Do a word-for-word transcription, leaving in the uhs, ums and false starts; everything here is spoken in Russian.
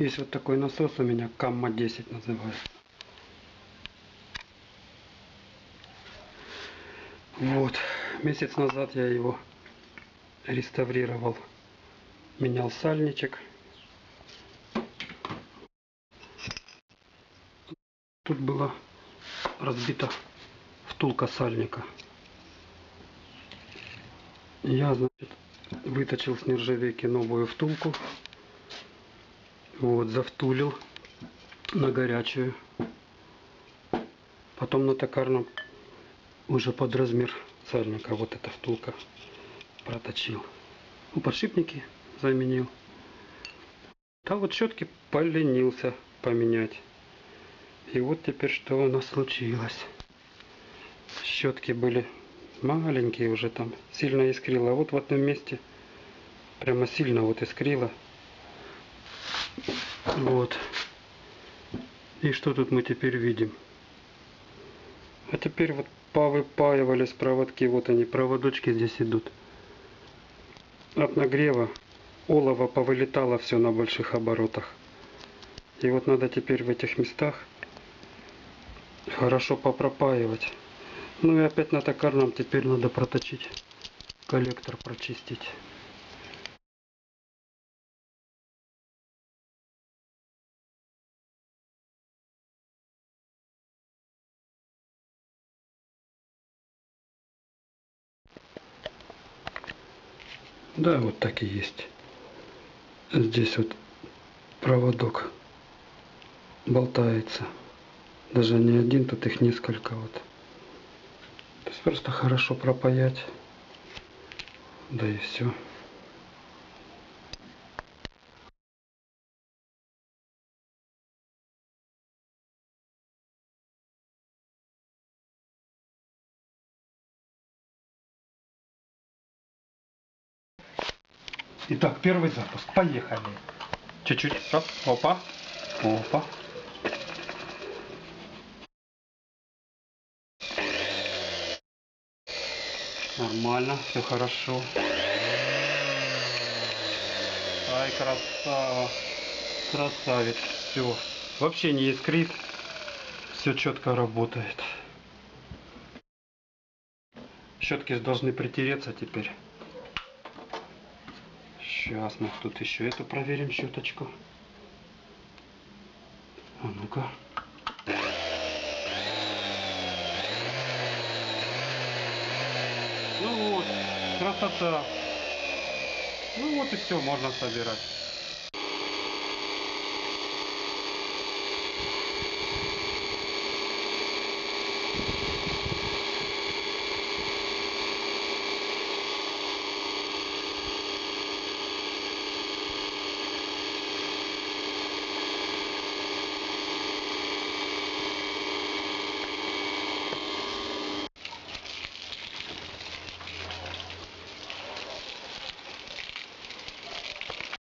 Есть вот такой насос у меня, Камма десять называется. Вот, месяц назад я его реставрировал, менял сальничек. Тут была разбита втулка сальника. Я, значит, выточил с нержавейки новую втулку. Вот, завтулил на горячую. Потом на токарном уже под размер сальника вот эта втулка проточил. Ну, подшипники заменил. А вот щетки поленился поменять. И вот теперь что у нас случилось. Щетки были маленькие уже, там сильно искрило. А вот в этом месте прямо сильно вот искрило. Вот. И что тут мы теперь видим? А теперь вот повыпаивались проводки. Вот они, проводочки здесь идут. От нагрева олово повылетало все на больших оборотах. И вот надо теперь в этих местах хорошо попропаивать. Ну и опять на токарном теперь надо проточить. Коллектор прочистить. Да, вот так и есть. Здесь вот проводок болтается. Даже не один, тут их несколько вот. То есть просто хорошо пропаять. Да и все. Итак, первый запуск. Поехали. Чуть-чуть. Раз. Опа. Опа. Нормально. Все хорошо. Ай, красава. Красавец. Все. Вообще не искрит. Все четко работает. Щетки должны притереться теперь. Сейчас мы тут еще эту проверим щеточку. А ну-ка. Ну вот, красота. Ну вот и все, можно собирать.